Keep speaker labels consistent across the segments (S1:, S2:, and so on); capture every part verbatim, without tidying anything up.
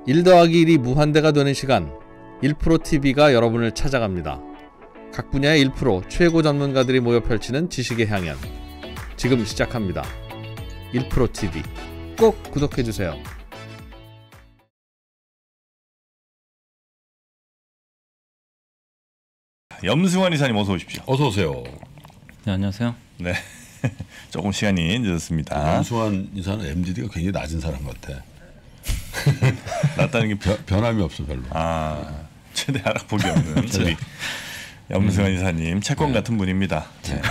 S1: 일 더하기 일이 무한대가 되는 시간, 일 프로티비가 여러분을 찾아갑니다. 각 분야의 일 퍼센트 최고 전문가들이 모여 펼치는 지식의 향연, 지금 시작합니다. 일 프로티비 꼭 구독해주세요.
S2: 염승환 이사님 어서 오십시오.
S3: 어서 오세요.
S4: 네, 안녕하세요.
S2: 네, 조금 시간이 늦었습니다.
S3: 염승환 이사는 엠디디가 굉장히 낮은 사람 같아.
S2: 낮다는 게
S3: 변, 변함이 없어 별로.
S2: 아, 최대 하락폭이 없는 우리 염승환 이사님 채권
S3: 네.
S2: 같은 분입니다. 네.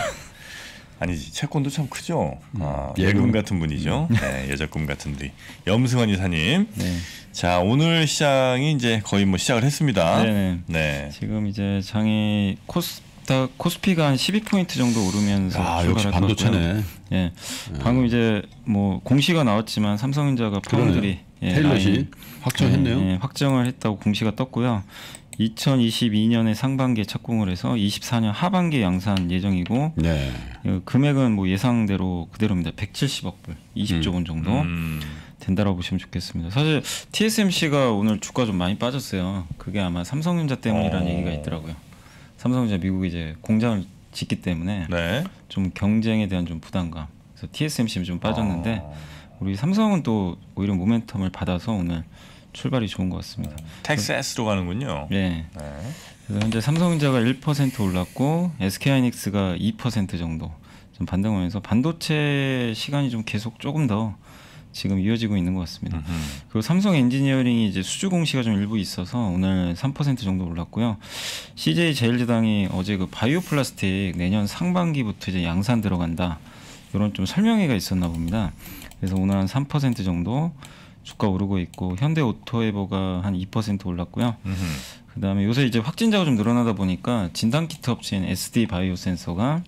S2: 아니지, 채권도 참 크죠. 아, 예금 같은 분이죠. 네, 여자꿈 같은 분이 염승환 이사님.
S4: 네.
S2: 자, 오늘 시장이 이제 거의 뭐 시작을 했습니다.
S4: 네네.
S2: 네.
S4: 지금 이제 장이 코스닥 코스피가 한 십이 포인트 정도 오르면서
S3: 아, 역시 반도체네.
S4: 예. 네. 방금 이제 뭐 공시가 나왔지만 삼성전자가 파운드리
S3: 예, 테일럿이 확정했네요.
S4: 예, 예, 확정을 했다고 공시가 떴고요. 이천이십이 년에 상반기에 착공을 해서 이십사 년 하반기에 양산 예정이고,
S3: 네.
S4: 금액은 뭐 예상대로 그대로입니다. 백칠십억 불, 이십조 원 정도
S2: 음.
S4: 된다라고 보시면 좋겠습니다. 사실 티에스엠씨가 오늘 주가 좀 많이 빠졌어요. 그게 아마 삼성전자 때문이라는
S2: 어.
S4: 얘기가 있더라고요. 삼성전자 미국에 이제 공장을 짓기 때문에
S2: 네.
S4: 좀 경쟁에 대한 좀 부담감. 그래서 티에스엠씨는 좀 빠졌는데
S2: 어.
S4: 우리 삼성은 또 오히려 모멘텀을 받아서 오늘 출발이 좋은 것 같습니다.
S2: 텍사스로 가는군요.
S4: 네.
S2: 네.
S4: 그래서 현재 삼성전자가 일 퍼센트 올랐고 에스케이하이닉스가 이 퍼센트 정도 좀 반등하면서 반도체 시간이 좀 계속 조금 더 지금 이어지고 있는 것 같습니다.
S2: 음흠.
S4: 그리고 삼성 엔지니어링이 이제 수주 공시가 좀 일부 있어서 오늘 삼 퍼센트 정도 올랐고요. 씨제이 제일제당이 어제 그 바이오 플라스틱 내년 상반기부터 이제 양산 들어간다, 이런 좀 설명회가 있었나 봅니다. 그래서 오늘 한 삼 퍼센트 정도 주가 오르고 있고, 현대오토에버가 한 이 퍼센트 올랐고요.
S2: 음흠.
S4: 그다음에 요새 이제 확진자가 좀 늘어나다 보니까 진단키트 업체인 에스디 바이오센서가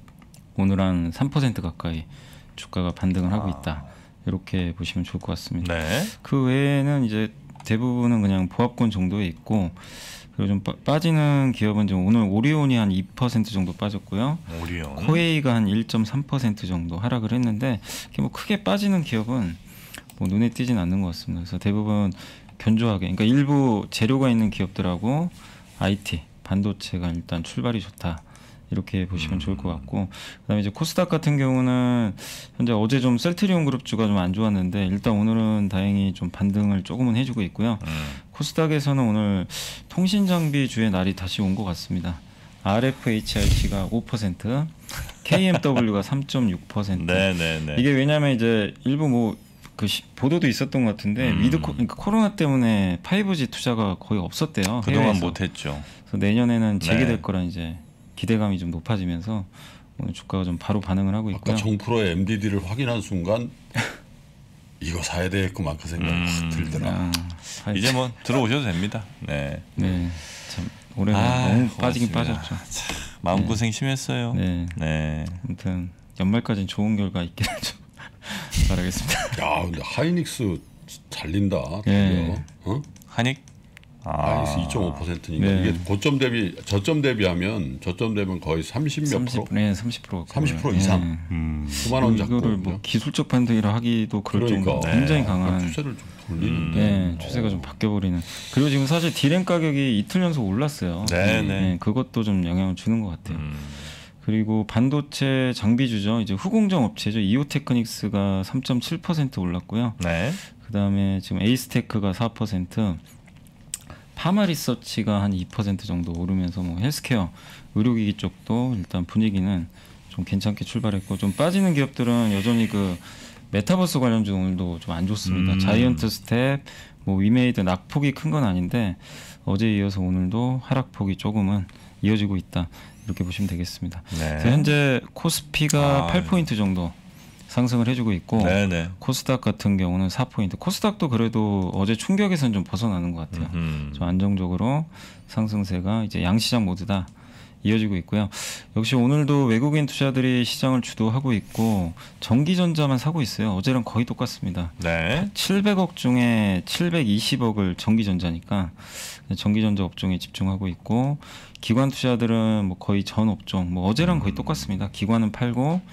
S4: 오늘 한 삼 퍼센트 가까이 주가가 반등을 하고 있다, 이렇게 보시면 좋을 것 같습니다.
S2: 네.
S4: 그 외에는 이제 대부분은 그냥 보합권 정도에 있고, 그리고 좀 빠, 빠지는 기업은 좀 오늘 오리온이 한 이 퍼센트 정도 빠졌고요.
S2: 오리온.
S4: 코웨이가 한 일 점 삼 퍼센트 정도 하락을 했는데, 이렇게 뭐 크게 빠지는 기업은 뭐 눈에 띄진 않는 것 같습니다. 그래서 대부분 견조하게, 그러니까 일부 재료가 있는 기업들하고 아이티, 반도체가 일단 출발이 좋다, 이렇게 보시면
S2: 음.
S4: 좋을 것 같고, 그다음에 이제 코스닥 같은 경우는 현재 어제 좀 셀트리온 그룹주가 좀 안 좋았는데 일단 오늘은 다행히 좀 반등을 조금은 해주고 있고요.
S2: 음.
S4: 코스닥에서는 오늘 통신 장비 주의 날이 다시 온 것 같습니다. 알에프에이치알씨가 오 퍼센트, 케이엠더블유가 삼 점 육 퍼센트.
S2: 네네네.
S4: 이게 왜냐하면 이제 일부 뭐 그 보도도 있었던 것 같은데
S2: 음.
S4: 위드 코, 그러니까 코로나 때문에 파이브지 투자가 거의 없었대요.
S2: 그동안
S4: 해외에서.
S2: 못했죠.
S4: 그래서 내년에는 재개될
S2: 네.
S4: 거란 이제 기대감이 좀 높아지면서 오늘 주가가 좀 바로 반응을 하고 있고요.
S3: 아까 정프로의 엠디디를 확인한 순간 이거 사야 되겠구만 그 생각이
S2: 음.
S3: 확 들더라.
S4: 아, 파이브지.
S2: 이제 뭐 들어오셔도 됩니다. 네.
S4: 네, 참 올해는
S2: 아,
S4: 너무 빠지긴
S2: 고맙습니다.
S4: 빠졌죠.
S2: 참, 마음고생 심했어요.
S4: 네.
S2: 네.
S4: 아무튼 연말까지는 좋은 결과 있기를 좀 바라겠습니다.
S3: 야, 근데 하이닉스 잘린다.
S4: 예.
S3: 어?
S2: 한익? 아.
S3: 하이닉스 이 점 오 퍼센트니까
S4: 네.
S3: 이게 고점 대비 저점 대비하면 저점 대비면 거의 삼십 몇
S4: 삼십,
S3: 프로,
S4: 네, 삼십 퍼센트
S3: 삼십 퍼센트 이상.
S4: 예.
S2: 음.
S3: 그만 원 잡고
S4: 이거를 뭐 기술적 판단이라 하기도 그럴
S3: 그러니까
S4: 정도로 굉장히
S3: 네.
S4: 강한
S3: 추세를 좀 돌리는데.
S4: 네, 추세가 좀 바뀌어버리는. 그리고 지금 사실 디램 가격이 이틀 연속 올랐어요.
S2: 네, 네.
S4: 네, 그것도 좀 영향을 주는 것 같아요.
S2: 음.
S4: 그리고 반도체 장비주죠. 이제 후공정 업체죠. 이오테크닉스가 삼 점 칠 퍼센트 올랐고요.
S2: 네.
S4: 그다음에 지금 에이스테크가 사 퍼센트, 파마리서치가 한 이 퍼센트 정도 오르면서 뭐 헬스케어, 의료기기 쪽도 일단 분위기는 좀 괜찮게 출발했고, 좀 빠지는 기업들은 여전히 그 메타버스 관련주 오늘도 좀 안 좋습니다.
S2: 음.
S4: 자이언트 스텝, 뭐 위메이드 낙폭이 큰 건 아닌데 어제에 이어서 오늘도 하락폭이 조금은 이어지고 있다, 이렇게 보시면 되겠습니다.
S2: 네.
S4: 그래서 현재 코스피가
S2: 아,
S4: 팔 포인트 정도 상승을 해주고 있고,
S2: 네네.
S4: 코스닥 같은 경우는 사 포인트. 코스닥도 그래도 어제 충격에서는 좀 벗어나는 것 같아요.
S2: 음.
S4: 좀 안정적으로 상승세가 이제 양시장 모두다 이어지고 있고요. 역시 오늘도 외국인 투자들이 시장을 주도하고 있고 전기전자만 사고 있어요. 어제랑 거의 똑같습니다.
S2: 네.
S4: 칠백억 중에 칠백이십억을 전기전자니까 전기전자 업종에 집중하고 있고, 기관 투자들은 뭐 거의 전 업종, 뭐 어제랑 거의 똑같습니다. 기관은 팔고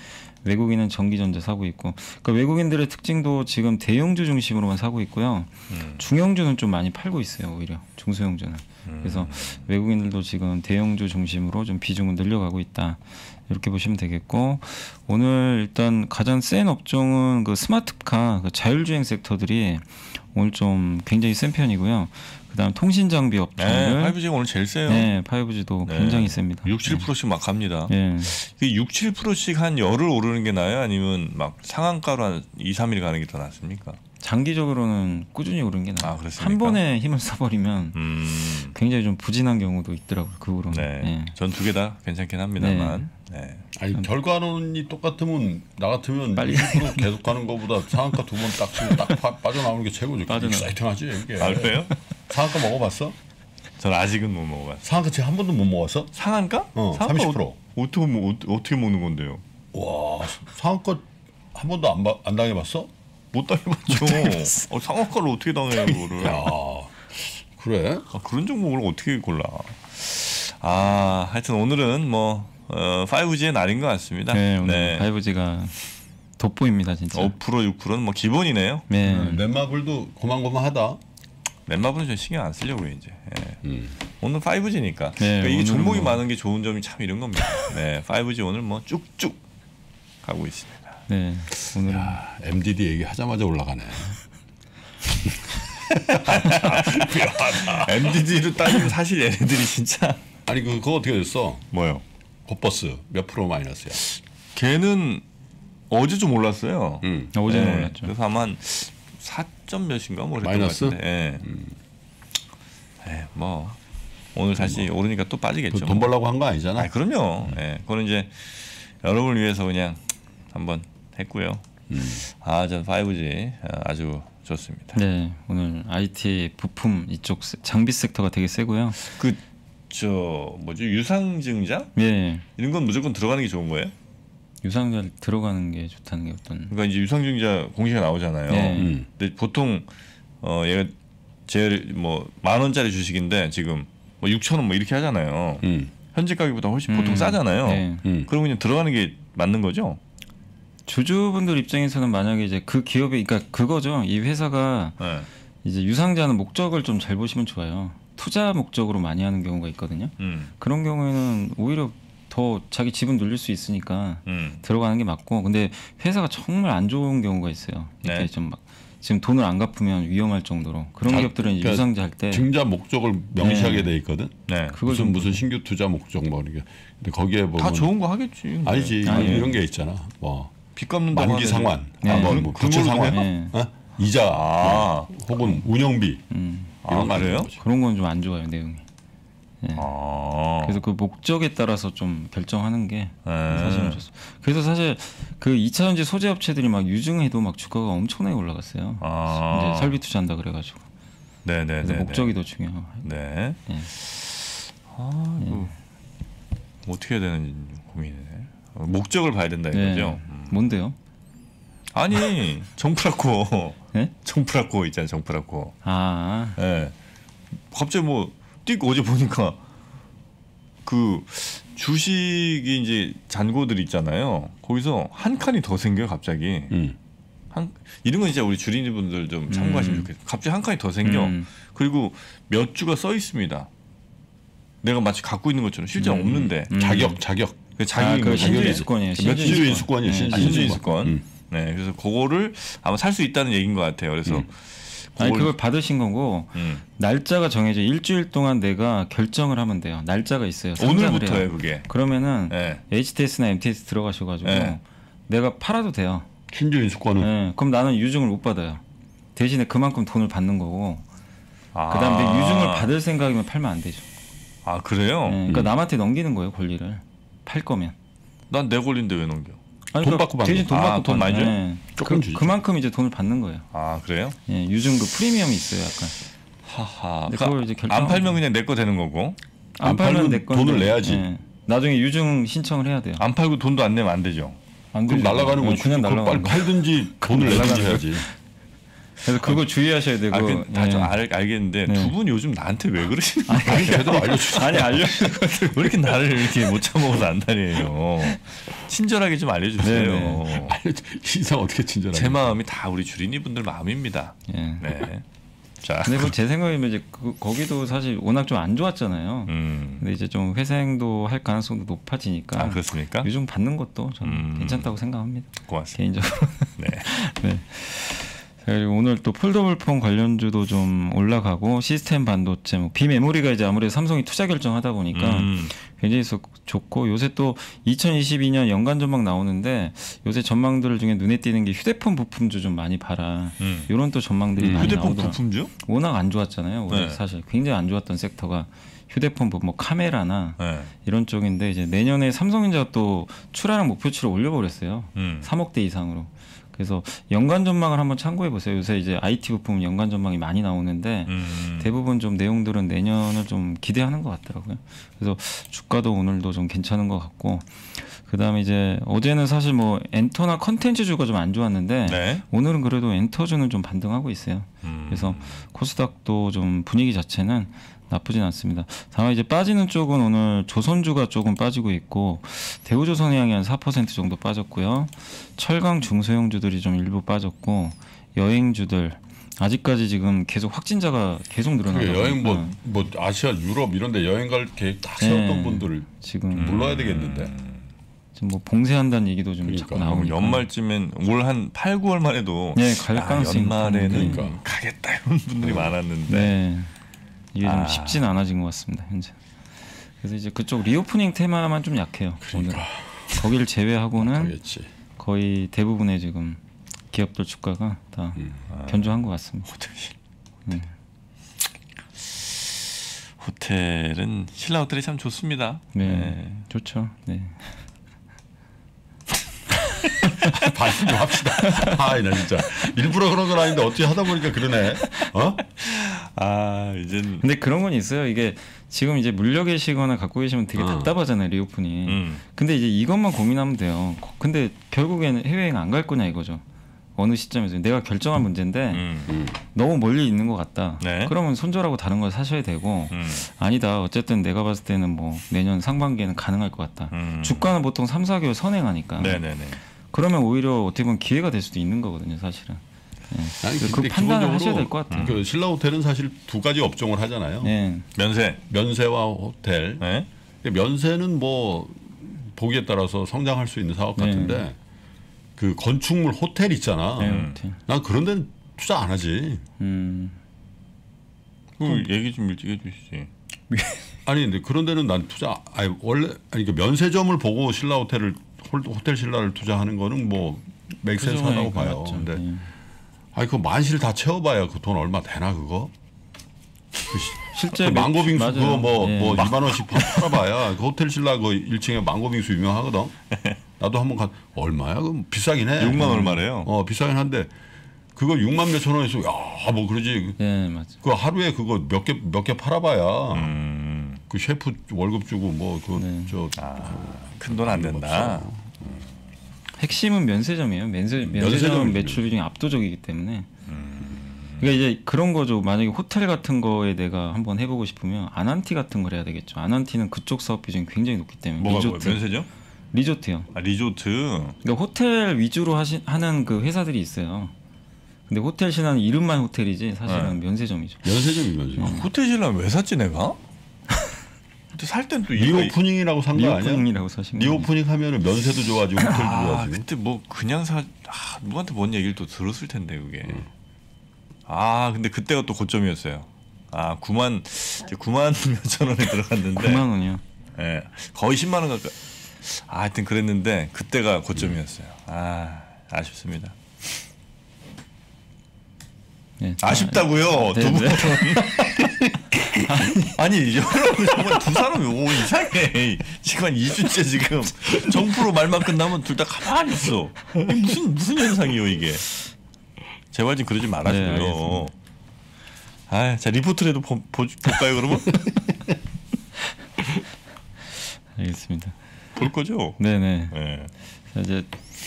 S4: 외국인은 전기전자 사고 있고. 그러니까 외국인들의 특징도 지금 대형주 중심으로만 사고 있고요. 음. 중형주는 좀 많이 팔고 있어요. 오히려 중소형주는. 음. 그래서 외국인들도 지금 대형주 중심으로 좀 비중을 늘려가고 있다. 이렇게 보시면 되겠고, 오늘 일단 가장 센 업종은 그 스마트카, 그 자율주행 섹터들이 오늘 좀 굉장히 센 편이고요. 그다음 통신 장비 업종을
S2: 네, 파이브지가 오늘 제일 세요.
S4: 네, 파이브지도 네. 굉장히 셉니다.
S2: 육, 칠 퍼센트씩 막 갑니다.
S4: 네.
S2: 육, 칠 퍼센트씩 한 열흘 오르는 게 나아요? 아니면 막 상한가로 한 이, 삼 일 가는 게 더 낫습니까?
S4: 장기적으로는 꾸준히 오르는 게 나아요.
S2: 아,
S4: 한 번에 힘을 써버리면
S2: 음.
S4: 굉장히 좀 부진한 경우도 있더라고요. 그 후로.
S2: 네.
S4: 네.
S2: 전 두 개 다 괜찮긴 합니다만. 네. 네.
S3: 아니 결과론이 똑같으면 나 같으면 빨리 일 퍼센트 계속 가는 것보다 상한가 두 번 딱 치고 딱 파, 빠져나오는 게 최고죠. 익사이팅하지 이게.
S2: 아, 그래요?
S3: 상한가 먹어봤어?
S2: 저는 아직은 못 먹어봤어요.
S3: 상한가 지금 한 번도 못 먹었어?
S2: 상한가?
S3: 어,
S2: 상한가
S3: 삼십 퍼센트.
S2: 어, 어떻게 먹 어떻게 먹는 건데요?
S3: 와, 상한가 한 번도 안, 바, 안 당해봤어?
S2: 못 당해봤죠. 어, 상한가를 어떻게 당해요, 그거를?
S3: 야, 그래?
S2: 아, 그런 종목을 어떻게 골라? 아, 하여튼 오늘은 뭐 어, 파이브지의 날인 것 같습니다.
S4: 네, 오늘 네. 파이브지가 돋보입니다, 진짜.
S2: 오 퍼센트, 육 퍼센트는 뭐 기본이네요.
S4: 네.
S3: 음, 넷마블도 고만고만하다.
S2: 넷마블은 좀 신경 안 쓰려고요 이제. 네.
S3: 음.
S2: 오늘 파이브지니까.
S4: 네,
S2: 그러니까 이게 종목이
S4: 뭐...
S2: 많은 게 좋은 점이 참 이런 겁니다. 네, 파이브지 오늘 뭐 쭉쭉 가고 있습니다.
S4: 네, 오늘
S3: 엠디디 얘기 하자마자 올라가네.
S2: 엠디디로 따지면 사실 얘네들이 진짜.
S3: 아니 그 그거 어떻게 됐어?
S2: 뭐요?
S3: 곱버스 몇 프로 마이너스야?
S2: 걔는 어제 좀 올랐어요.
S3: 음.
S4: 어제는
S2: 네,
S4: 올랐죠.
S2: 그래서 아마 한 사 점 몇인가 뭐
S3: 마이너스?
S2: 네. 음. 네, 뭐 오늘 다시 뭐. 오르니까 또 빠지겠죠.
S3: 돈 벌려고 한 거 아니잖아.
S2: 아, 그럼요. 음. 네, 그거는 이제 여러분을 위해서 그냥 한번 했고요. 음. 아, 전 파이브지 아주 좋습니다.
S4: 네, 오늘 아이티 부품 이쪽 장비 섹터가 되게 세고요.
S2: 그 저 뭐지 유상증자?
S4: 네.
S2: 이런 건 무조건 들어가는 게 좋은 거예요?
S4: 유상증자 들어가는 게 좋다는 게 어떤?
S2: 그러니까 이제 유상증자 공시가 나오잖아요.
S4: 네.
S2: 음. 근데 보통 어 얘가 제일 뭐 만 원짜리 주식인데 지금 뭐 육천 원 뭐 이렇게 하잖아요. 음. 현재 가격보다 훨씬 음. 보통 싸잖아요. 네. 음. 그러면 그냥 들어가는 게 맞는 거죠?
S4: 주주분들 입장에서는 만약에 이제 그 기업이 그러니까 그거죠. 이 회사가 네. 이제 유상자는 목적을 좀 잘 보시면 좋아요. 투자 목적으로 많이 하는 경우가 있거든요. 음. 그런 경우에는 오히려 더 자기 지분 늘릴 수 있으니까 음. 들어가는 게 맞고, 근데 회사가 정말 안 좋은 경우가 있어요. 이렇게 네. 좀 막 지금 돈을 안 갚으면 위험할 정도로 그런 자, 기업들은 이제 그러니까 유상자 할 때
S3: 증자 목적을 명시하게 네. 돼 있거든.
S2: 네.
S3: 그걸 무슨 무슨 신규 투자 목적 뭐 이게. 근데 거기에 뭐
S2: 다 좋은 거 하겠지. 근데.
S3: 아니지.
S4: 아니,
S3: 이런 게 있잖아. 뭐
S2: 빚 갚는
S3: 만기 상환, 네. 아, 뭐, 뭐 부채 상환, 네. 어? 이자, 아. 뭐, 혹은 운영비.
S4: 음.
S3: 이런
S2: 아, 그래요?
S4: 그런 건 좀 안 좋아요 내용이. 네.
S2: 아.
S4: 그래서 그 목적에 따라서 좀 결정하는 게 네. 사실은 좋습니다. 그래서 사실 그 이 차 전지 소재 업체들이 막 유증해도 막 주가가 엄청나게 올라갔어요. 아. 이제 설비 투자한다 그래가지고.
S2: 네네.
S4: 그래서 목적이 더 중요하고.
S2: 네. 네. 아, 네. 뭐 어떻게 해야 되는지 고민이네. 목적을 봐야 된다 이거죠.
S4: 네. 음. 뭔데요?
S2: 아니 정프라코.
S4: 네?
S2: 정프라코 있잖아요. 정프라코.
S4: 아.
S2: 네. 갑자기 뭐 띡 어제 보니까 그 주식이 이제 잔고들 있잖아요. 거기서 한 칸이 더 생겨요. 갑자기. 음. 한 이런 건 진짜 우리 주린이 분들 좀 참고하시면 음. 좋겠어요. 갑자기 한 칸이 더 생겨. 음. 그리고 몇 주가 써 있습니다. 내가 마치 갖고 있는 것처럼 실제 음. 없는데
S3: 음. 자격 자격.
S4: 자격이 아, 신주 인수권이에요.
S3: 신주 인수권이에요.
S2: 신주 인수권. 음. 네, 그래서 그거를 아마 살 수 있다는 얘기인 것 같아요. 그래서
S4: 음. 아니 그걸 받으신 거고 음. 날짜가 정해져 일주일 동안 내가 결정을 하면 돼요. 날짜가 있어요.
S2: 오늘부터예요, 그게.
S4: 그러면은 네. 에이치티에스나 엠티에스 들어가셔가지고 네. 내가 팔아도 돼요.
S3: 신주 인수권은.
S4: 네. 그럼 나는 유증을 못 받아요. 대신에 그만큼 돈을 받는 거고. 아. 그다음에 내 유증을 받을 생각이면 팔면 안 되죠.
S2: 아 그래요?
S4: 네. 그러니까 음. 남한테 넘기는 거예요, 권리를. 팔 거면.
S2: 난 내 권리인데 왜 넘겨?
S4: 아니,
S3: 돈
S4: 그러니까
S3: 받고 받는
S4: 대신 돈 받고
S2: 아, 돈 많이 줘?
S4: 네.
S3: 조금
S4: 그, 그만큼 이제 돈을 받는 거예요.
S2: 아 그래요?
S4: 예, 요즘 그 프리미엄이 있어요, 약간.
S2: 하하.
S4: 그걸 이제 결정.
S2: 안 팔면 그냥 내 거 되는 거고.
S3: 안, 안 팔면 내 건데, 돈을 내야지.
S4: 예. 나중에 유증 신청을 해야 돼요.
S2: 안 팔고 돈도 안 내면 안 되죠.
S3: 안 그럼 날아가는 거지.
S4: 그냥 날아가는
S3: 빨리 팔든지 돈을 내든지 해야지.
S4: 그래서 그거 주의하셔야 되고.
S2: 아, 그, 다 좀
S4: 예.
S2: 알겠는데
S4: 네.
S2: 두 분 요즘 나한테 왜 그러시는 거예요?
S3: 아니 제대로 알려주세요.
S4: 아니 알려.
S2: 왜 이렇게 나를 이렇게 못 참아서 안달이에요? 친절하게 좀 알려주세요.
S4: 네네.
S3: 인상 어떻게 친절하게?
S2: 제 마음이 다 우리 주린이 분들 마음입니다.
S4: 예.
S2: 네. 자,
S4: 근데 뭐 제 생각이면 이제 그, 거기도 사실 워낙 좀 안 좋았잖아요.
S2: 음.
S4: 근데 이제 좀 회생도 할 가능성도 높아지니까.
S2: 아 그렇습니까?
S4: 요즘 받는 것도 저는
S2: 음.
S4: 괜찮다고 생각합니다.
S2: 고맙습니다.
S4: 개인적으로.
S2: 네.
S4: 네. 자, 그리고 오늘 또 폴더블폰 관련주도 좀 올라가고 시스템 반도체, 뭐 비메모리가 이제 아무래도 삼성이 투자 결정하다 보니까
S2: 음.
S4: 굉장히 좋고 요새 또 이천이십이 년 연간 전망 나오는데 요새 전망들 중에 눈에 띄는 게 휴대폰 부품주 좀 많이 봐라.
S2: 음.
S4: 이런 또 전망들이
S3: 음.
S4: 많이
S2: 휴대폰
S4: 나오더라고요.
S2: 부품주?
S4: 워낙 안 좋았잖아요. 올해
S2: 네.
S4: 사실 굉장히 안 좋았던 섹터가 휴대폰 부품, 뭐 카메라나
S2: 네.
S4: 이런 쪽인데 이제 내년에 삼성전자가 또 출하량 목표치를 올려버렸어요.
S2: 음.
S4: 삼억 대 이상으로. 그래서 연간 전망을 한번 참고해 보세요. 요새 이제 아이티 부품 연간 전망이 많이 나오는데
S2: 음.
S4: 대부분 좀 내용들은 내년을 좀 기대하는 것 같더라고요. 그래서 주가도 오늘도 좀 괜찮은 것 같고 그다음에 이제 어제는 사실 뭐 엔터나 컨텐츠주가 좀 안 좋았는데
S2: 네.
S4: 오늘은 그래도 엔터주는 좀 반등하고 있어요.
S2: 음.
S4: 그래서 코스닥도 좀 분위기 자체는 나쁘진 않습니다. 다만 이제 빠지는 쪽은 오늘 조선주가 조금 빠지고 있고 대우조선해양이 한 사 퍼센트 정도 빠졌고요. 철강 중소형주들이 좀 일부 빠졌고 여행주들 아직까지 지금 계속 확진자가 계속 늘어나고
S3: 그게 여행 뭐,
S4: 있으니까
S3: 뭐 아시아, 유럽 이런데 여행 갈 계획 다 세웠던
S4: 네.
S3: 분들을
S4: 지금
S3: 불러야 되겠는데.
S4: 지금 뭐 봉쇄한다는 얘기도 좀
S3: 그러니까.
S4: 자꾸
S2: 그럼
S4: 나오니까
S2: 연말쯤엔 올 한 팔, 구월만 해도
S4: 네, 갈
S2: 아,
S4: 가능성이
S2: 연말에는
S3: 그러니까.
S2: 가겠다 이런 분들이 많았는데
S4: 네. 이게 좀
S2: 아.
S4: 쉽진 않아진 것 같습니다 현재. 그래서 이제 그쪽 리오프닝 테마만 좀 약해요.
S3: 그러니까.
S4: 오늘. 거기를 제외하고는
S3: 하겠지.
S4: 거의 대부분의 지금 기업들 주가가 다
S3: 음.
S4: 견조한 것 같습니다.
S2: 호텔
S4: 네.
S2: 호텔은 신라 호텔이 참 좋습니다.
S4: 네,
S2: 네.
S4: 좋죠. 네.
S3: 반응 좀 합시다. 아, 나 진짜 일부러 그런 건 아닌데 어떻게 하다 보니까 그러네. 어?
S2: 아 이젠
S4: 근데 그런 건 있어요. 이게 지금 이제 물려 계시거나 갖고 계시면 되게
S3: 어.
S4: 답답하잖아요 리오프닝.
S2: 음.
S4: 근데 이제 이것만 고민하면 돼요. 거- 근데 결국에는 해외여행 안 갈 거냐 이거죠. 어느 시점에서 내가 결정한 문제인데
S2: 음.
S3: 음.
S4: 너무 멀리 있는 것 같다.
S2: 네.
S4: 그러면 손절하고 다른 걸 사셔야 되고
S2: 음.
S4: 아니다. 어쨌든 내가 봤을 때는 뭐 내년 상반기에는 가능할 것 같다.
S2: 음.
S4: 주가는 보통 삼, 사 개월 선행하니까.
S2: 네네네.
S4: 그러면 오히려 어떻게 보면 기회가 될 수도 있는 거거든요, 사실은. 네.
S3: 아니,
S4: 그
S3: 근데
S4: 판단을
S3: 기본적으로
S4: 하셔야 될 것 같아요.
S3: 그 신라 호텔은 사실 두 가지 업종을 하잖아요.
S4: 네.
S2: 면세.
S3: 면세와 호텔.
S2: 네.
S3: 면세는 뭐 보기에 따라서 성장할 수 있는 사업
S4: 네.
S3: 같은데 그 건축물 호텔 있잖아.
S4: 네,
S2: 음.
S4: 호텔.
S3: 난 그런 데는 투자 안 하지.
S4: 음.
S2: 그 얘기 좀 일찍 해주시지.
S3: 아니 근데 그런 데는 난 투자 아니 원래 아니 그 면세점을 보고 신라 호텔을 홀- 호텔 신라를 투자하는 거는 뭐 맥센스하다고
S4: 그죠,
S3: 봐요.
S4: 맞죠.
S3: 근데
S4: 네.
S3: 아니 그 만실 다 채워봐야 그 돈 얼마 되나 그거? 그 시-
S4: 실제
S3: 그 망고빙수
S4: 맞아요.
S3: 그거 뭐
S4: 예.
S3: 뭐 이만 원씩 파- 팔아봐야 그 호텔 신라 그 일 층에 망고빙수 유명하거든. 나도 한번 가 얼마야? 그 비싸긴 해.
S2: 육만 얼마래요?
S3: 어 비싸긴 한데 그거 육만 몇천 원에서 야뭐 그러지.
S4: 네, 맞아.
S3: 그 하루에 그거 몇 개 몇 개 팔아봐야
S2: 음.
S3: 그 셰프 월급 주고 뭐 그
S4: 네.
S3: 저
S2: 큰 돈 안 된다.
S4: 핵심은 면세점이에요. 면세 면세점
S3: 면세점이죠.
S4: 매출 비중이 압도적이기 때문에. 그러니까 이제 그런 거죠. 만약에 호텔 같은 거에 내가 한번 해보고 싶으면 아난티 같은 걸 해야 되겠죠. 아난티는 그쪽 사업 비중이 굉장히 높기 때문에.
S2: 뭐가 뭐야?
S4: 리조트.
S2: 면세죠?
S4: 리조트요.
S2: 아 리조트.
S4: 그러니까 호텔 위주로 하시, 하는 그 회사들이 있어요. 근데 호텔 신화는 이름만 호텔이지 사실은 면세점이죠.
S3: 면세점이면서
S2: 아, 호텔 신라 왜 샀지 내가? 근데 살 땐 또
S3: 리오프닝이라고 산 거 아니야?
S4: 리오프닝이라고 사신 거예요.
S3: 리오프닝 하면은 면세도 좋아지고 호텔도
S2: 아
S3: 좋아지고.
S2: 그때 뭐 그냥 사 아, 누구한테 뭔 얘기를 또 들었을 텐데 그게. 아 근데 그때가 또 고점이었어요. 아 구만 이제 구만 몇천 원에 들어갔는데.
S4: 구만 원이요.
S2: 예, 거의 십만 원 가까이. 아, 하여튼 그랬는데 그때가 고점이었어요. 아 아쉽습니다.
S4: 네.
S2: 아쉽다고요.
S4: 네,
S2: 두 분.
S4: 네.
S2: 아니 여러분 정말 두 사람이 오 이상해. 지금 한 이 주째 지금 정프로 말만 끝나면 둘 다 가만히 있어. 이게 무슨 무슨 현상이요 이게. 제발 좀 그러지
S4: 네,
S2: 말아줘요.
S4: 알겠습니다.
S2: 아, 자 리포트라도 보, 보, 볼까요 그러면?
S4: 알겠습니다.
S2: 볼 거죠.
S4: 네네.
S2: 네.
S4: 자, 이제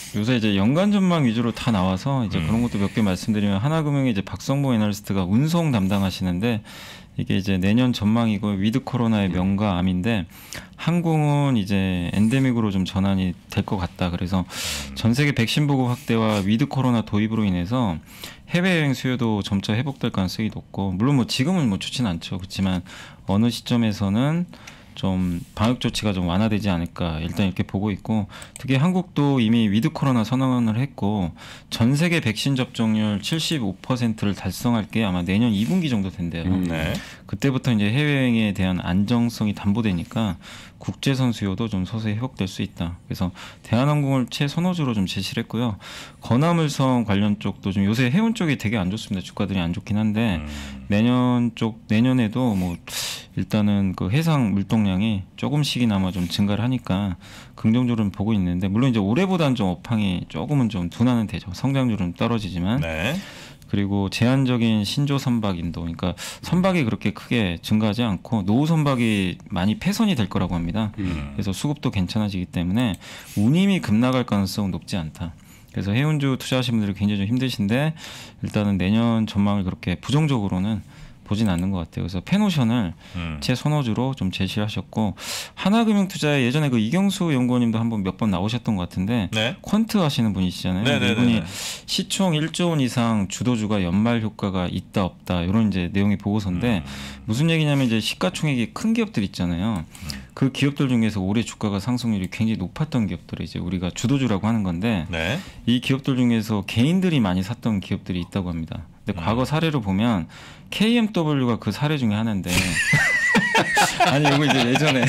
S4: 요새 이제 연간 전망 위주로 다 나와서 이제
S2: 음.
S4: 그런 것도 몇 개 말씀드리면 하나금융의 이제 박성보 애널리스트가 운송 담당하시는데 이게 이제 내년 전망이고 위드 코로나의 명과 암인데 항공은 이제 엔데믹으로 좀 전환이 될 것 같다. 그래서 전 세계 백신 보급 확대와 위드 코로나 도입으로 인해서 해외여행 수요도 점차 회복될 가능성이 높고 물론 뭐 지금은 뭐 좋지는 않죠. 그렇지만 어느 시점에서는 좀 방역 조치가 좀 완화되지 않을까 일단 이렇게 보고 있고 특히 한국도 이미 위드 코로나 선언을 했고 전 세계 백신 접종률 칠십오 퍼센트를 달성할 게 아마 내년 이 분기 정도 된대요.
S2: 음, 네.
S4: 그때부터 이제 해외여행에 대한 안정성이 담보되니까 국제선 수요도 좀 서서히 회복될 수 있다. 그래서 대한항공을 최선호주로 좀 제시를 했고요. 건화물성 관련 쪽도 좀 요새 해운 쪽이 되게 안 좋습니다. 주가들이 안 좋긴 한데
S2: 음.
S4: 내년 쪽 내년에도 뭐 일단은 그 해상 물동량이 조금씩이나마 좀 증가를 하니까 긍정적으로 보고 있는데 물론 이제 올해보다는 좀 업황이 조금은 좀 둔화는 되죠. 성장률은 떨어지지만
S2: 네.
S4: 그리고 제한적인 신조 선박 인도, 그러니까 선박이 그렇게 크게 증가하지 않고 노후 선박이 많이 폐선이 될 거라고 합니다.
S2: 음.
S4: 그래서 수급도 괜찮아지기 때문에 운임이 급락할 가능성은 높지 않다. 그래서 해운주 투자하시는 분들이 굉장히 좀 힘드신데 일단은 내년 전망을 그렇게 부정적으로는 보진 않는 것 같아요. 그래서 펜오션을
S2: 음.
S4: 제 선호주로 좀 제시하셨고 하나금융투자에 예전에 그 이경수 연구원님도 한번 몇 번 나오셨던 것 같은데
S2: 네.
S4: 퀀트 하시는 분이시잖아요.
S2: 네네네네.
S4: 이분이 시총 일조 원 이상 주도주가 연말 효과가 있다 없다 이런 이제 내용의 보고서인데
S2: 음.
S4: 무슨 얘기냐면 이제 시가총액이 큰 기업들 있잖아요. 그 기업들 중에서 올해 주가가 상승률이 굉장히 높았던 기업들을 이제 우리가 주도주라고 하는 건데
S2: 네.
S4: 이 기업들 중에서 개인들이 많이 샀던 기업들이 있다고 합니다. 근데
S2: 음.
S4: 과거 사례로 보면 케이엠더블유가 그 사례 중에 하나인데 아니 이거 이제 예전에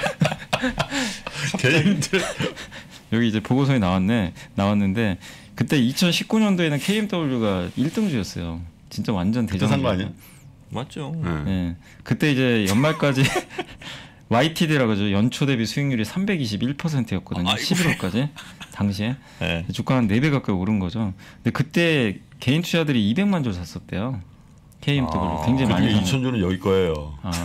S3: 개인들
S4: 여기 이제 보고서에 나왔네 나왔는데 그때 이천십구 년도에는 케이엠더블유가 일 등주였어요. 진짜 완전
S3: 그때
S4: 대장.
S3: 산 거 아니야?
S2: 맞죠.
S3: 네.
S4: 네. 그때 이제 연말까지 와이티디라고 하죠. 연초 대비 수익률이 삼백이십일 퍼센트였거든요.
S2: 아이고.
S4: 십일월까지 당시에
S2: 네.
S4: 주가 한 네 배 가까이 오른 거죠. 근데 그때 개인 투자들이 이백만 주를 샀었대요. 케이엠더블유
S2: 아,
S4: 굉장히 많이
S3: 그중에
S4: 샀는데.
S3: 이천 주는 여기 거예요.
S4: 아.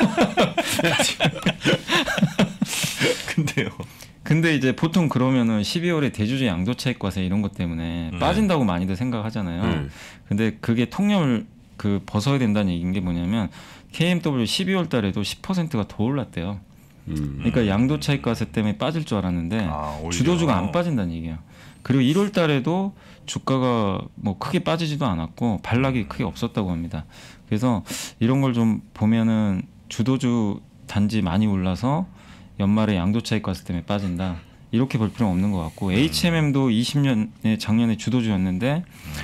S2: 근데요.
S4: 근데 이제 보통 그러면은 십이월에 대주주 양도차익 과세 이런 것 때문에
S2: 네.
S4: 빠진다고 많이들 생각하잖아요.
S3: 네.
S4: 근데 그게 통념을 그 벗어야 된다는 얘기인 게 뭐냐면 케이엠더블유 십이월 달에도 십 퍼센트가 더 올랐대요.
S3: 음.
S4: 그러니까 양도차익 과세 때문에 빠질 줄 알았는데
S2: 아, 오히려.
S4: 주도주가 안 빠진다는 얘기예요. 그리고 일월 달에도 주가가 뭐 크게 빠지지도 않았고 반락이 크게 없었다고 합니다. 그래서 이런 걸 좀 보면은 주도주 단지 많이 올라서 연말에 양도차익 과세 때문에 빠진다. 이렇게 볼 필요는 없는 것 같고 에이치엠엠도 이십 년에 작년에 주도주였는데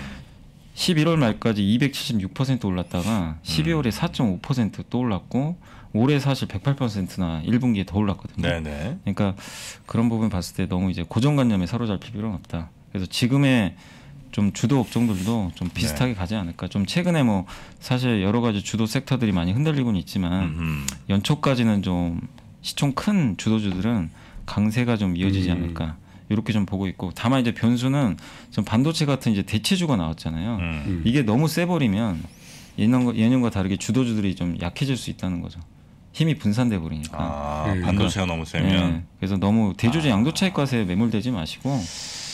S4: 십일월 말까지 이백칠십육 퍼센트 올랐다가 십이월에 사 점 오 퍼센트 또 올랐고 올해 사실 백팔 퍼센트나 일 분기에 더 올랐거든요.
S2: 네네.
S4: 그러니까 그런 부분 봤을 때 너무 이제 고정관념에 사로잡힐 필요는 없다. 그래서 지금의 좀 주도 업종들도 좀 비슷하게
S2: 네.
S4: 가지 않을까. 좀 최근에 뭐 사실 여러 가지 주도 섹터들이 많이 흔들리고는 있지만
S2: 음흠.
S4: 연초까지는 좀 시총 큰 주도주들은 강세가 좀 이어지지
S3: 음.
S4: 않을까. 이렇게 좀 보고 있고 다만 이제 변수는 좀 반도체 같은 이제 대체주가 나왔잖아요.
S2: 음.
S3: 음.
S4: 이게 너무 세버리면 예년과, 예년과 다르게 주도주들이 좀 약해질 수 있다는 거죠. 힘이 분산돼 버리니까.
S2: 아,
S3: 음.
S2: 반도체가 너무 세면.
S4: 예, 그래서 너무 대주주
S2: 아.
S4: 양도차익 과세에 매몰되지 마시고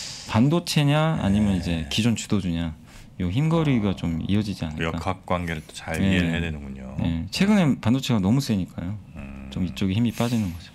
S4: 반도체냐 아니면 이제 기존 주도주냐 요 힘거리가 좀 이어지지 않을까.
S2: 역학 관계를 또 잘
S4: 네.
S2: 이해를 해야 되는군요.
S4: 예, 최근에 반도체가 너무 세니까요.
S2: 음.
S4: 좀 이쪽에 힘이 빠지는 거죠.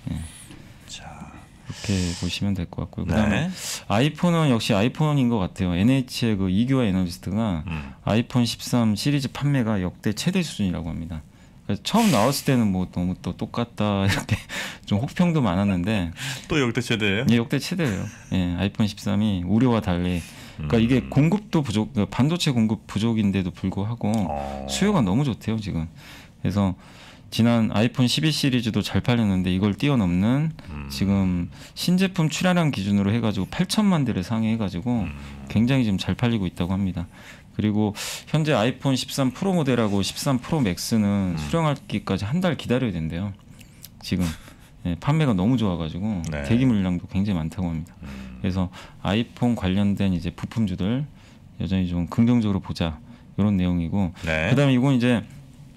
S2: 자,
S4: 이렇게 보시면 될 것 같고요. 그다음에
S2: 네.
S4: 아이폰은 역시 아이폰인 것 같아요. 엔에이치의 그 이규화 애널리스트가
S2: 음.
S4: 아이폰 십삼 시리즈 판매가 역대 최대 수준이라고 합니다. 그래서 처음 나왔을 때는 뭐 너무 또 똑같다 이렇게 좀 혹평도 많았는데
S2: 또 역대 최대예요?
S4: 예, 역대 최대예요. 예, 아이폰 십삼이 우려와 달리 그러니까
S2: 음.
S4: 이게 공급도 부족, 그러니까 반도체 공급 부족인데도 불구하고
S2: 어.
S4: 수요가 너무 좋대요 지금. 그래서 지난 아이폰 십이 시리즈도 잘 팔렸는데 이걸 뛰어넘는
S2: 음.
S4: 지금 신제품 출하량 기준으로 해가지고 팔천만 대를 상회해가지고
S2: 음.
S4: 굉장히 지금 잘 팔리고 있다고 합니다. 그리고 현재 아이폰 십삼 프로 모델하고 십삼 프로 맥스는
S2: 음.
S4: 수령하기까지 한 달 기다려야 된대요. 지금 예, 판매가 너무 좋아가지고
S2: 네.
S4: 대기 물량도 굉장히 많다고 합니다.
S2: 음.
S4: 그래서 아이폰 관련된 이제 부품주들 여전히 좀 긍정적으로 보자 이런 내용이고
S2: 네.
S4: 그다음에 이건 이제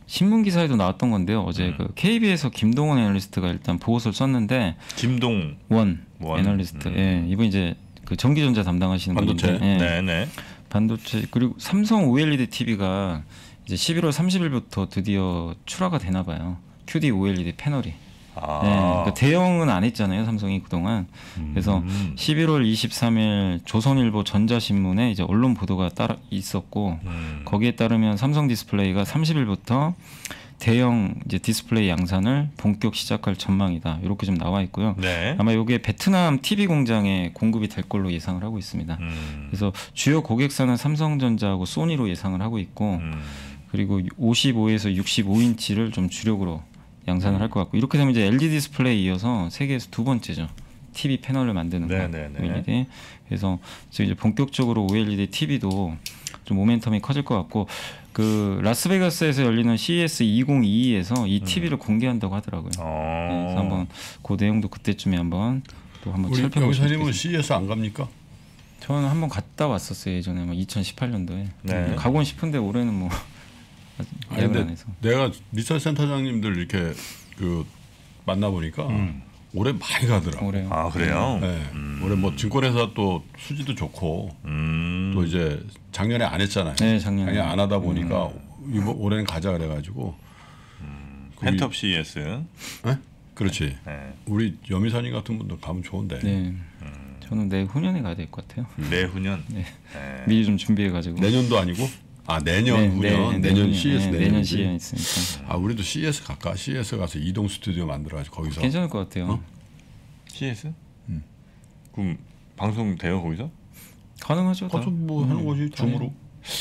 S4: 신문 기사에도 나왔던 건데요. 어제 음. 그 케이비에스 김동원 애널리스트가 일단 보고서를 썼는데
S2: 김동원
S4: 원. 애널리스트. 음. 예, 이분 이제 그 전기전자 담당하시는
S2: 반도체.
S4: 분인데, 예.
S2: 네네.
S4: 반도체 그리고 삼성 오엘이디 티비가 이제 십일월 삼십일부터 드디어 출하가 되나 봐요. 큐디 오엘이디 패널이.
S2: 아.
S4: 네, 그러니까 대형은 안 했잖아요, 삼성이 그동안. 음. 그래서 십일월 이십삼일 조선일보 전자신문에 이제 언론 보도가 따라 있었고 음. 거기에 따르면 삼성디스플레이가 삼십일부터 대형 이제 디스플레이 양산을 본격 시작할 전망이다. 이렇게 좀 나와 있고요.
S2: 네.
S4: 아마 이게 베트남 티비 공장에 공급이 될 걸로 예상을 하고 있습니다. 음. 그래서 주요 고객사는 삼성전자하고 소니로 예상을 하고 있고 음. 그리고 오십오에서 육십오 인치를 좀 주력으로 양산을 음. 할 것 같고 이렇게 되면 이제 엘이디 디스플레이 이어서 세계에서 두 번째죠. 티비 패널을 만드는 거. 오엘이디. 그래서 지금 이제 본격적으로 오엘이디 티비도 좀 모멘텀이 커질 것 같고 그 라스베가스에서 열리는 씨이에스 이천이십이에서 이 티비를 음. 공개한다고 하더라고요.
S2: 어.
S4: 네, 그래서 한번 그 내용도 그때쯤에 한번 또 한번
S3: 우리
S4: 살펴보시면
S3: 병사님은 씨이에스 안 갑니까?
S4: 저는 한번 갔다 왔었어요. 예전에 뭐 이천십팔 년도에.
S2: 네.
S4: 가곤 싶은데 올해는 뭐
S3: 아니, 근데 내가 리서치 센터장님들 이렇게 그 만나 보니까 음. 올해 많이 가더라고.
S4: 올해요.
S2: 아 그래요?
S3: 네. 음. 올해 뭐 증권회사 또 수지도 좋고
S2: 음.
S3: 또 이제 작년에 안 했잖아요.
S4: 네, 작년에
S3: 작년에 안 하다 보니까 음. 이번 올해는 가자 그래가지고.
S2: 음. 펜트업 씨이에스.
S3: 네? 그렇지.
S2: 네.
S3: 우리 여미사님 같은 분들 가면 좋은데.
S4: 네.
S2: 음.
S4: 저는 내후년에 가야 될 것 같아요.
S2: 내후년.
S4: 네.
S2: 네.
S4: 미리 좀 준비해가지고.
S3: 내년도 아니고. 아 내년
S4: 네,
S3: 후년
S4: 네,
S3: 내년
S4: 네,
S3: 씨이에스
S4: 네, 내년 씨이에스 있으니까.
S3: 아 우리도 씨이에스 갈까? 씨이에스 가서 이동 스튜디오 만들어가지고 거기서.
S4: 괜찮을 것 같아요.
S3: 어?
S2: 씨이에스?
S3: 음.
S2: 그럼 방송 돼요 거기서?
S4: 가능하죠.
S3: 가서 뭐 음. 하는 거지 줌으로.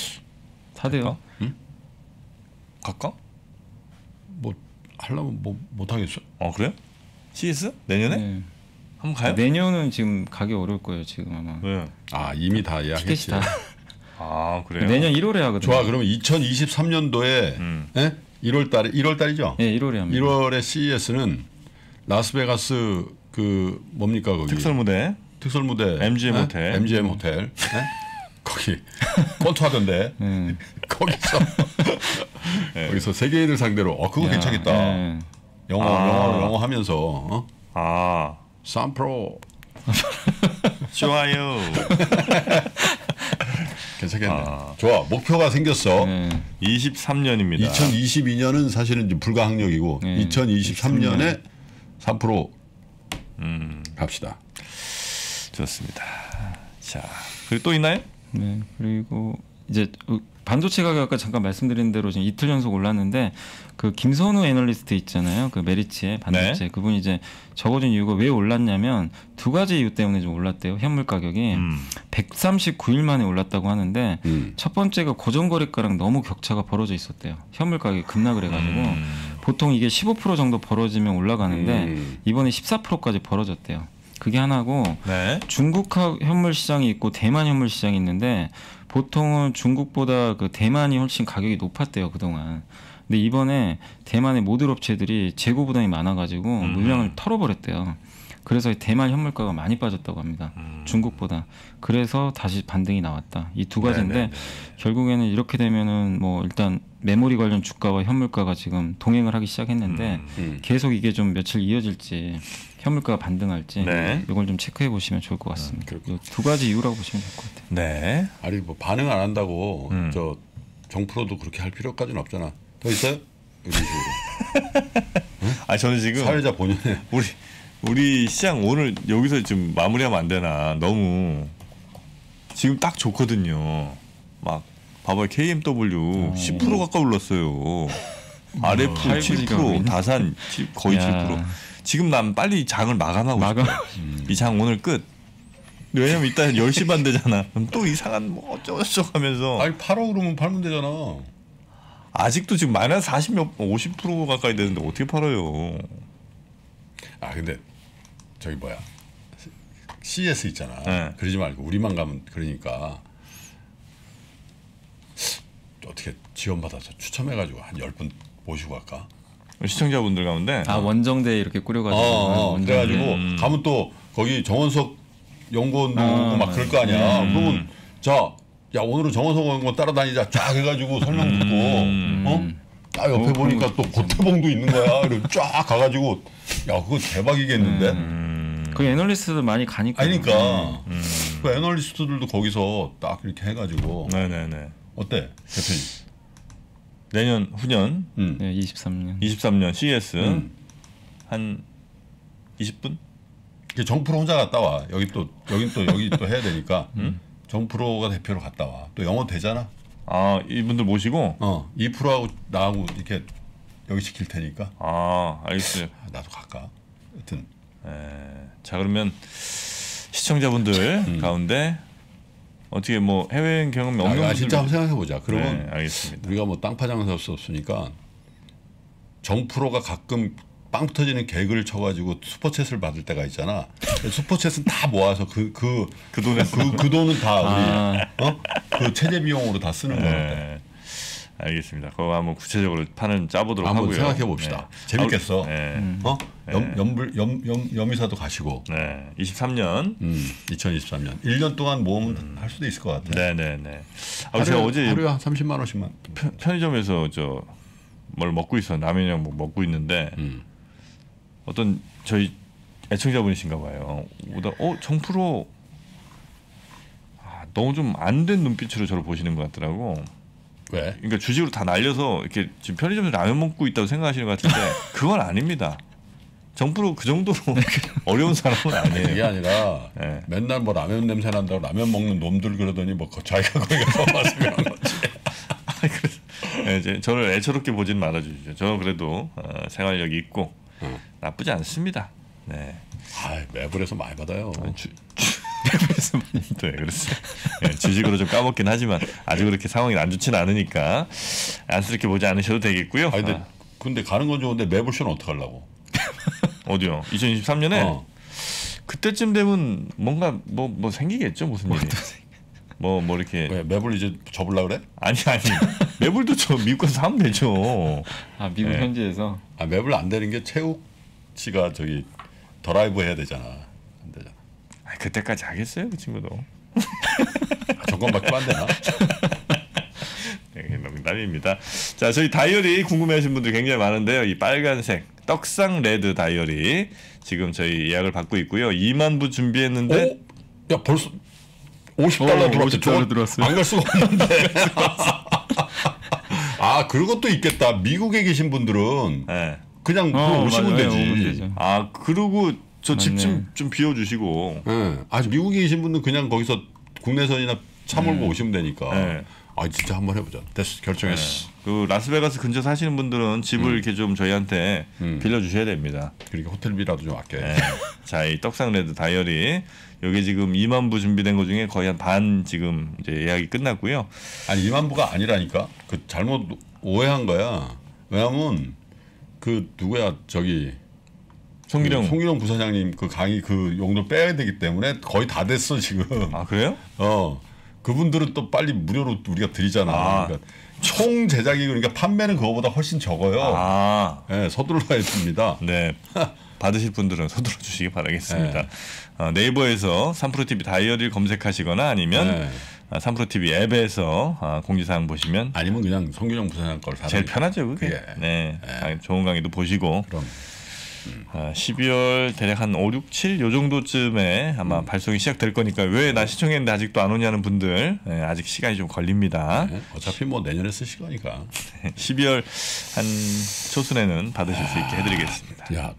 S4: 다 돼요.
S3: 응?
S2: 갈까?
S3: 뭐 하려면 뭐 못 하겠어.
S2: 어 그래요? 씨이에스 내년에?
S4: 네.
S2: 한번 가요?
S4: 내년은 지금 가기 어려울 거예요 지금 아마.
S2: 왜?
S3: 아 이미 다 예약했지.
S4: 티켓이 다.
S2: 아 그래요?
S4: 내년 일월에 하거든요.
S3: 좋아 그러면 이천이십삼 년도에
S2: 음.
S3: 예? 일월 달에 일월 달이죠?
S4: 네, 일월에 합니다.
S3: 일월에 씨이에스는 라스베가스 그 뭡니까 거기
S2: 특설 무대.
S3: 특설 무대
S2: 엠지엠
S3: 예?
S2: 호텔.
S3: 엠지엠 호텔. 예? 거기 콘투하던데
S4: 네.
S3: 거기서
S2: 네.
S3: 거기서 세계인을 상대로 어 그거
S4: 야,
S3: 괜찮겠다.
S4: 네.
S3: 영어
S2: 아.
S3: 영어 영어 하면서 어?
S2: 아
S3: 삼프로
S2: 좋아요.
S3: 괜찮겠네.
S2: 아.
S3: 좋아 목표가 생겼어.
S4: 네.
S2: 이십삼 년입니다.
S3: 이천이십이 년은 사실은 이제 불가항력이고
S4: 네.
S3: 이천이십삼 년에 삼 프로
S2: 음,
S3: 갑시다.
S2: 좋습니다. 자 그리고 또 있나요?
S4: 네. 그리고 이제 반도체 가격 아까 잠깐 말씀드린 대로 지금 이틀 연속 올랐는데 그 김선우 애널리스트 있잖아요. 그 메리츠의 반도체
S2: 네.
S4: 그분이 이제 적어준 이유가 왜 올랐냐면 두 가지 이유 때문에 좀 올랐대요. 현물 가격이
S2: 음.
S4: 백삼십구 일 만에 올랐다고 하는데
S3: 음.
S4: 첫 번째가 고정거래가랑 너무 격차가 벌어져 있었대요. 현물 가격이 급락을 해가지고
S2: 음.
S4: 보통 이게 십오 퍼센트 정도 벌어지면 올라가는데
S3: 음.
S4: 이번에 십사 퍼센트까지 벌어졌대요. 그게 하나고
S2: 네.
S4: 중국 현물 시장이 있고 대만 현물 시장이 있는데 보통은 중국보다 그 대만이 훨씬 가격이 높았대요 그동안. 근데 이번에 대만의 모듈 업체들이 재고 부담이 많아가지고
S2: 음.
S4: 물량을 털어버렸대요. 그래서 대만 현물가가 많이 빠졌다고 합니다.
S2: 음.
S4: 중국보다. 그래서 다시 반등이 나왔다. 이 두 가지인데
S2: 네네네.
S4: 결국에는 이렇게 되면은 뭐 일단 메모리 관련 주가와 현물가가 지금 동행을 하기 시작했는데
S2: 음.
S3: 음.
S4: 계속 이게 좀 며칠 이어질지 현물가가 반등할지
S2: 네.
S4: 이걸 좀 체크해 보시면 좋을 것 같습니다.
S3: 음,
S4: 이 두 가지 이유라고 보시면 될 것 같아요.
S2: 네.
S3: 아니 뭐 반응 안 한다고
S2: 음.
S3: 저 정프로도 그렇게 할 필요까지는 없잖아. 더 있어요? 이런 식으로.
S2: 아 저는 지금
S3: 사회자 본연의
S2: 우리 우리 시장 오늘 여기서 좀 마무리하면 안 되나. 너무 지금 딱 좋거든요. 막 봐봐요. 케이엠더블유
S4: 어.
S2: 십 퍼센트 가까이 올랐어요. 알에프 칠 퍼센트, 다산 거의
S4: 야.
S2: 칠 퍼센트. 지금 난 빨리 장을 마감하고
S4: 마감.
S2: 싶어. 음. 이 장 오늘 끝. 왜냐면 이따 열 시 반 되잖아. 그럼 또 이상한 뭐 어쩌고저쩌고 하면서
S3: 아니 팔어 그러면 팔면 되잖아.
S2: 아직도 지금 마이너스 사십 몇 오십 퍼센트 가까이 되는데 어떻게 팔아요?
S3: 아 근데 저기 뭐야 씨이에스 있잖아.
S2: 네.
S3: 그러지 말고 우리만 가면 그러니까 어떻게 지원받아서 추첨해가지고 한 열 분 모시고 갈까?
S2: 시청자분들 가운데
S4: 아 원정대 이렇게 꾸려가지고
S3: 어, 어,
S4: 원정대.
S3: 그래가지고
S2: 음.
S3: 가면 또 거기 정원석 연구원도
S4: 아,
S3: 오고 막 그럴 거 아니야.
S2: 음.
S3: 그러면 자, 야 오늘은 정원석 연구원 따라다니자 쫙 해가지고 설명 듣고
S2: 음.
S3: 어? 옆에
S4: 어,
S3: 보니까 또 고태봉도 있는 거야. 그리고 쫙 가가지고 야 그거 대박이겠는데.
S4: 음. 그 애널리스트들 많이 가니까.
S3: 아니 그러니까 음. 그 애널리스트들도 거기서 딱 이렇게 해가지고.
S2: 네네네.
S3: 어때 대표님?
S2: 내년 후년
S3: 음.
S4: 네, 이십삼 년.
S2: 이십삼 년 씨이에스
S3: 음.
S2: 한 이십 분?
S3: 정프로 혼자 갔다 와. 여기 또 여기 또 여기 또 해야 되니까
S2: 음?
S3: 정프로가 대표로 갔다 와. 또 영어 되잖아.
S2: 아 이분들 모시고.
S3: 어 이 프로하고 나하고 이렇게 여기 시킬 테니까.
S2: 아 알겠어요.
S3: 아, 나도 갈까. 하여튼.
S2: 에, 자 그러면 시청자분들
S3: 음.
S2: 가운데 어떻게 뭐 해외 경험이 없는
S3: 아,
S2: 분들
S3: 진짜 한번 생각해 보자. 그러면
S2: 네, 알겠습니다.
S3: 우리가 뭐 땅 파장을 살 수 없으니까 정프로가 가끔 빵 터지는 개그를 쳐가지고 슈퍼챗을 받을 때가 있잖아. 슈퍼챗은 다 모아서 그 그
S2: 그 돈에
S3: 그, 그 돈은 다 우리
S4: 아.
S3: 어? 그 체제 비용으로 다 쓰는 거거든.
S2: 네, 알겠습니다. 그거 한번 구체적으로 판을 짜보도록
S3: 한번
S2: 하고요.
S3: 생각해 봅시다. 재밌겠어.
S2: 네.
S4: 음.
S3: 어? 염, 염불 염, 염, 염이사도 가시고.
S2: 네. 이십삼 년.
S3: 음, 이천이십삼 년. 일 년 동안 모으면 할 수도 있을 것 같아.
S2: 네네네. 아,
S3: 하루에,
S2: 제가 어제
S3: 하루에 한 삼십만 원씩만.
S2: 편, 편의점에서 저 뭘 먹고 있어 라면이랑 뭐 먹고 있는데
S3: 음.
S2: 어떤 저희 애청자분이신가 봐요. 오다 어 정프로 아, 너무 좀 안 된 눈빛으로 저를 보시는 것 같더라고.
S3: 왜?
S2: 그러니까 주식으로 다 날려서 이렇게 지금 편의점에서 라면 먹고 있다고 생각하시는 것 같은데 그건 아닙니다. 정프로 그 정도로 어려운 사람은 아니에요.
S3: 그게 아니라
S2: 네.
S3: 맨날 뭐 라면 냄새 난다고 라면 먹는 놈들 그러더니 뭐 거- 자기가 거기 가서 와서 그런 거지.
S2: 네, 이제 저를 애처롭게 보진 말아주시죠. 저는 그래도 어, 생활력이 있고
S3: 어.
S2: 나쁘지 않습니다. 네.
S3: 아, 매불에서 많이 받아요.
S2: 주, 주, 네, 그렇습니다. 네, 주식으로 좀 까먹긴 하지만 아주 그렇게 상황이 안 좋지는 않으니까 안쓰럽게 보지 않으셔도 되겠고요.
S3: 아니 근데
S2: 아,
S3: 근데 가는 건 좋은데 매불쇼는 어떻게 하려고?
S2: 어디요? 이천이십삼 년에
S3: 어.
S2: 그때쯤 되면 뭔가 뭐 뭐 생기겠죠 무슨 일이. 뭐 뭐 이렇게
S3: 왜 매불 이제 접을라 그래?
S2: 아니 아니 매불도 저 미국 가서 사면 되죠.
S4: 아 미국
S2: 네.
S4: 현지에서.
S3: 아 매불 안 되는 게 최욱 씨가 저기 드라이브 해야 되잖아. 안 되잖아.
S2: 아, 그때까지 하겠어요 그 친구도.
S3: 아, 정권밖에 안 되나?
S2: 네, 농담입니다. 자, 저희 다이어리 궁금해하시는 분들 굉장히 많은데요. 이 빨간색 떡상 레드 다이어리 지금 저희 예약을 받고 있고요. 이만 부 준비했는데
S3: 오? 야 벌써 오십 달러
S4: 어,
S3: 들어왔어.
S4: 오십 달러 들어왔어요.
S3: 안 갈 수가 없는데. 아 그것도 있겠다. 미국에 계신 분들은
S2: 네.
S3: 그냥
S4: 어,
S3: 오시면
S4: 맞아요.
S3: 되지.
S4: 오면 되죠.
S2: 아 그리고 저 집
S4: 맞네.
S2: 좀 좀 비워주시고.
S3: 예. 아직 미국에 계신 분은 그냥 거기서 국내선이나 차 몰고 오시면 되니까.
S2: 네.
S3: 아 진짜 한번 해보자. 됐어 결정했어.
S2: 그 라스베가스 근처 사시는 분들은 집을 이렇게 좀 저희한테
S3: 음.
S2: 빌려주셔야 됩니다.
S3: 그러니까 호텔비라도 좀 아껴야
S2: 네.
S3: 돼.
S2: 자, 이 떡상 레드 다이어리 여기 지금 이만 부 준비된 것 중에 거의 한 반 지금 이제 예약이 끝났고요.
S3: 아니 이만 부가 아니라니까. 그 잘못 오해한 거야. 왜냐면 그 누구야 저기
S2: 송기령.
S3: 그 송기령 부사장님 그 강의 그 용도 빼야 되기 때문에 거의 다 됐어 지금.
S2: 아 그래요?
S3: 어 그분들은 또 빨리 무료로 우리가 드리잖아.
S2: 아.
S3: 그러니까 총 제작이 그러니까 판매는 그거보다 훨씬 적어요.
S2: 아,
S3: 예, 서둘러야 됩니다.
S2: 네. 받으실 분들은 서둘러 주시기 바라겠습니다.
S3: 네.
S2: 어, 네이버에서 삼프로티비 다이어리를 검색하시거나 아니면
S3: 네.
S2: 아, 삼프로티비 앱에서 아, 공지사항 보시면
S3: 아니면 그냥 송기령 부사장 걸 사는
S2: 제일
S3: 게
S2: 편하죠 그게.
S3: 그게.
S2: 네. 아, 좋은 강의도 보시고
S3: 그럼
S2: 아, 십이월 대략 한 오, 육, 칠 요 정도쯤에 아마
S3: 음.
S2: 발송이 시작될 거니까 왜 나 시청했는데 아직도 안 오냐는 분들 네, 아직 시간이 좀 걸립니다.
S3: 네, 어차피 뭐 내년에 쓰실 거니까.
S2: 십이월 한 초순에는 받으실 수 있게 해드리겠습니다.
S3: 야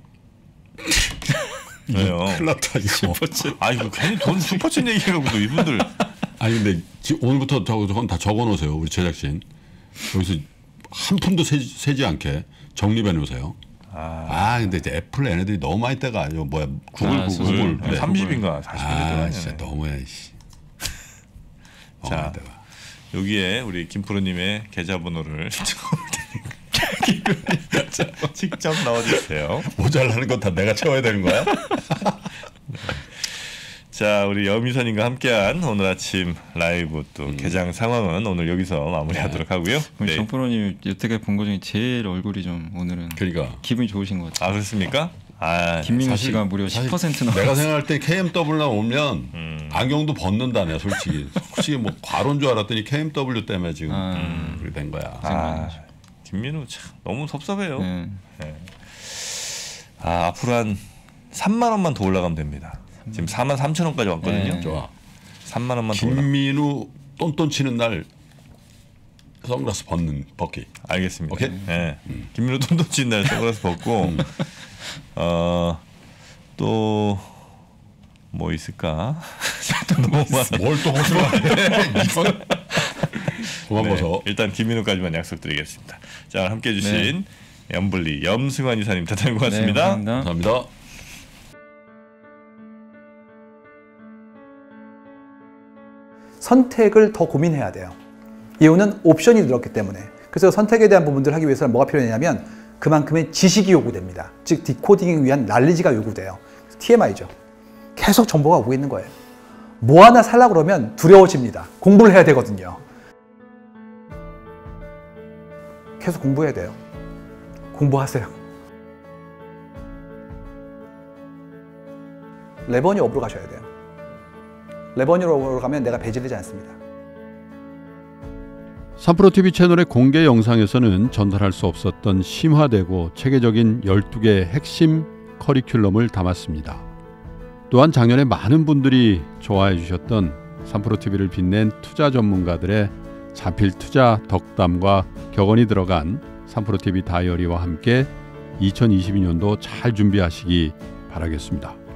S2: 왜요?
S3: 큰일 났다 이거.
S2: 아 이거 괜히 돈 슈퍼챗 얘기해갖고도 이분들
S3: 아니 근데 지- 오늘부터 저거 저건 다 적어놓으세요 우리 제작진. 여기서 한 푼도 세지, 세지 않게 정립해 놓으세요.
S2: 아,
S3: 아 근데 이제 애플 얘네들이 너무 많이 떼가 아니고 뭐야 구글
S4: 아,
S3: 구글
S4: 수술.
S3: 네.
S2: 삼십인가 사십인가
S3: 아 진짜 너무해 씨.
S2: 자.
S3: 어, 내가.
S2: 여기에 우리 김프로님의 계좌번호를 직접 넣어주세요.
S3: 모자라는 건 다 내가 채워야 되는 거야?
S2: 자, 우리 여미선님과 함께한 오늘 아침 라이브 또 개장 상황은 오늘 여기서 마무리하도록 하고요.
S4: 우리
S2: 네.
S4: 정프로님 여태까지 본 것 중에 제일 얼굴이 좀 오늘은
S3: 그러니까
S4: 기분이 좋으신 것 같아요.
S2: 아 그렇습니까? 아,
S4: 김민우
S3: 사실-
S4: 씨가 무려
S3: 사실
S4: 십 퍼센트 나왔어요.
S3: 내가 생각할 때 케이엠더블유 오면
S2: 음.
S3: 안경도 벗는다네 솔직히. 솔직히 뭐 과로인 줄 알았더니 케이엠더블유 때문에 지금
S4: 아.
S3: 음, 그렇게 된 거야.
S2: 아, 김민우 참 너무 섭섭해요.
S4: 네.
S2: 네. 아 앞으로 한 삼만 원만 더 올라가면 됩니다. 지금 사만 삼천 원까지 왔거든요.
S4: 네.
S3: 좋아.
S2: 삼만 원만 더 올라.
S3: 김민우 똔똔 치는 날 선글라스 벗는 벗기.
S2: 알겠습니다.
S3: 오케이.
S2: 네. 음. 김민우 돈돈 치는 날 선글라스 벗고
S3: 음.
S2: 어또 뭐 있을까? 너무 많아.
S3: 뭘 또 허술을 이건 그만
S2: 네,
S3: 벗어.
S2: 일단 김민우까지만 약속드리겠습니다. 자 함께해 주신 네. 염블리 염승환 이사님 대단히 고맙습니다.
S4: 네, 감사합니다.
S3: 감사합니다.
S5: 선택을 더 고민해야 돼요. 이유는 옵션이 늘었기 때문에. 그래서 선택에 대한 부분들을 하기 위해서는 뭐가 필요하냐면 그만큼의 지식이 요구됩니다. 즉 디코딩을 위한 난리지가 요구돼요. 티엠아이죠. 계속 정보가 오고 있는 거예요. 뭐 하나 살려고 그러면 두려워집니다. 공부를 해야 되거든요. 계속 공부해야 돼요. 공부하세요. 레버니 업으로 가셔야 돼요. 레버니 업으로 가면 내가 배제되지 않습니다.
S6: 삼프로티비 채널의 공개 영상에서는 전달할 수 없었던 심화되고 체계적인 열두 개의 핵심 커리큘럼을 담았습니다. 또한 작년에 많은 분들이 좋아해 주셨던 삼프로티비를 빛낸 투자 전문가들의 자필 투자 덕담과 격언이 들어간 삼프로티비 다이어리와 함께 이천이십이 년도 잘 준비하시기 바라겠습니다.